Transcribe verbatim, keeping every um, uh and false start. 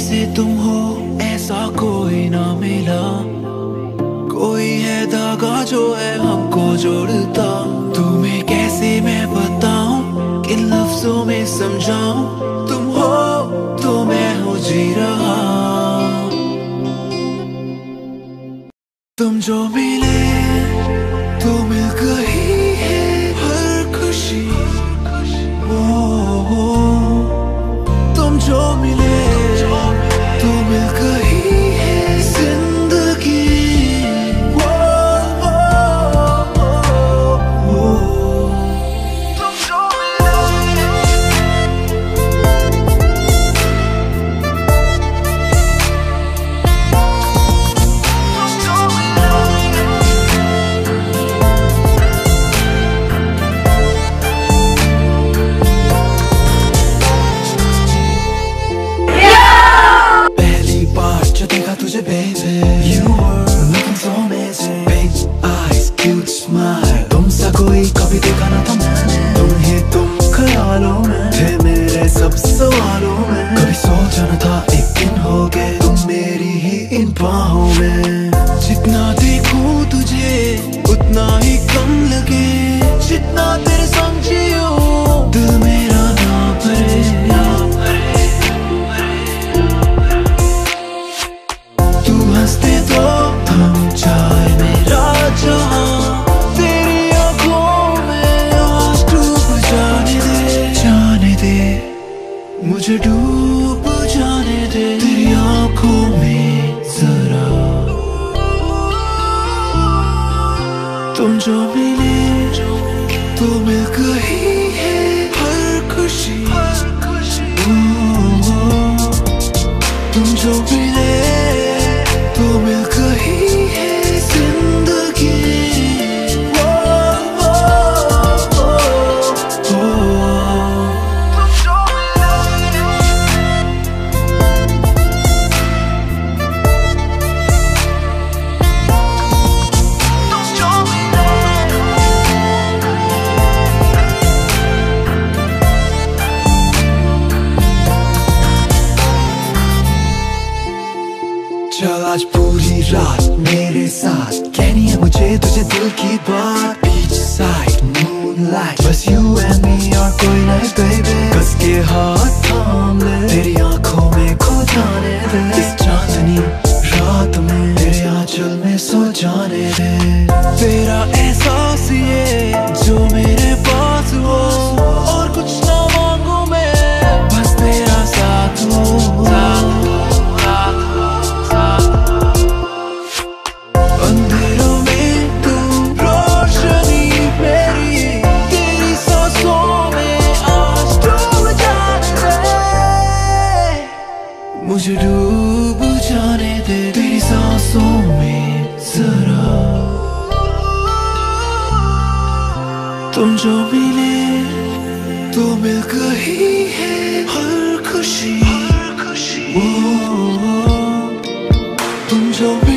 जैसे तुम हो ऐसा कोई ना मिला, कोई है धागा जो है हमको जोड़ता। तुम्हें कैसे मैं बताऊं, किन लफ्जों में समझाऊं, तुम हो तो मैं हो जी रहा। तुम जो मिले तो मिल गई है हर खुशी, ओ, ओ, तुम जो मिले तो मिल गई है जिंदगी, ओ, ओ, ओ, ओ, तुम जो मिले। तुझे baby, you were looking so amazing, big eyes, cute smile, तुमसा कोई कभी देखा ना था मैंने। तुम ही तुम ख्यालों में थे मेरे सब सवालों में, कभी सोचा न था एक दिन होगे तुम मेरी ही इन बाहों में। जितना देखूं तुझे उतना ही कम लगे, जितना तेरे संग जियो दिल मेरा ना भरे, ना भरे। हंसते तो थम जाए मेरा जहां, तेरी आंखों में आज डूब जाने दे, जाने दे मुझे डूब जाने दे तेरी आंखों में जरा। तुम जो मिले तो मिल गई है हर खुशी, ओ, ओ, तुम जो मिले तो मिल गई है जिंदगी, ओ, ओ, ओ, ओ, तुम जो मिले। तुम जो मिले। चल आज पूरी रात मेरे साथ कहनी है मुझे तुझे दिल की बात, बीच साइड मूनलाइट बस यू एंड मी और कोई नहीं बेबी, कस के हाथ थाम ले तेरी आंखों में खो जाने दे, इस चांदनी रात में तेरे आंचल में सो जाने दे। तेरा एहसास ये जो मेरे पास हो, और कुछ ना मांगू मैं बस तेरा साथ हो, साथ हो। अंधेरों में तू रोशनी मेरी, तेरी सांसों में आज डूब जाने दे, मुझे डूब जाने दे तेरी सांसों में जरा। तुम जो मिले तो मिल गई है हर खुशी, ओ, ओ, तुम जो